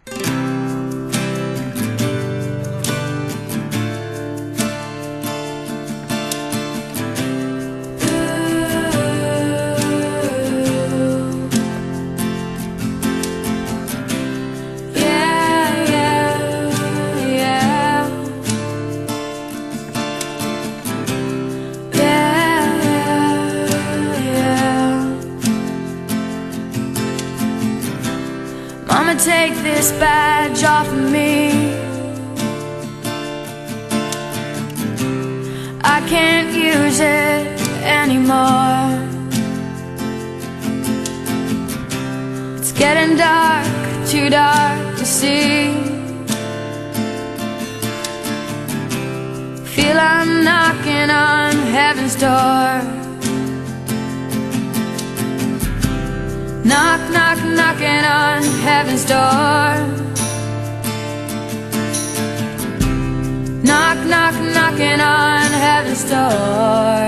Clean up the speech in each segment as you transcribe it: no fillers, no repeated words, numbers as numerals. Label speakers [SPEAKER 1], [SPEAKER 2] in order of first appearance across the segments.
[SPEAKER 1] Mama, take this badge off of me. I can't use it anymore. It's getting dark, too dark to see. Feel I'm knocking on heaven's door. Knock, knock, knocking on heaven's door. Knock, knock, knocking on heaven's door.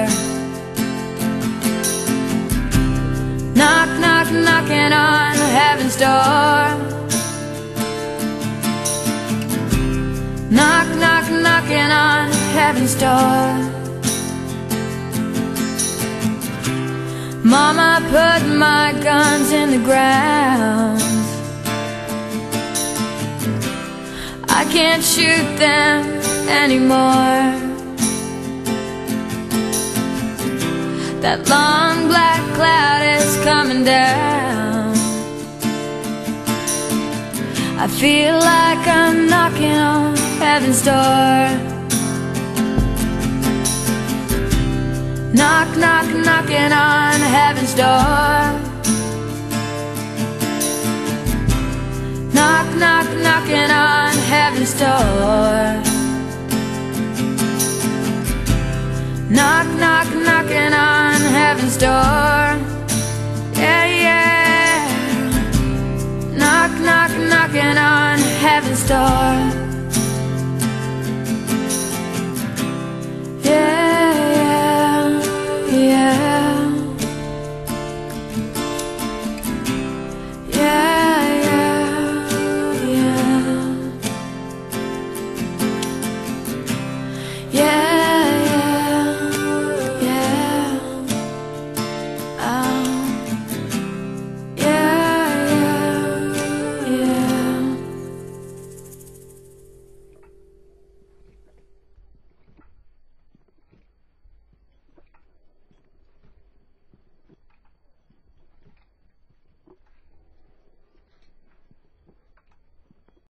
[SPEAKER 1] Knock, knock, knocking on heaven's door. Knock, knock, knocking on heaven's door. Mama, put my guns in the ground. I can't shoot them anymore. That long black cloud is coming down. I feel like I'm knocking on heaven's door. Knock, knock, knocking on heaven's door. Knock, knock, knocking on heaven's door. Knock, knock, knocking on heaven's door. Yeah, yeah. Knock, knock, knocking on heaven's door.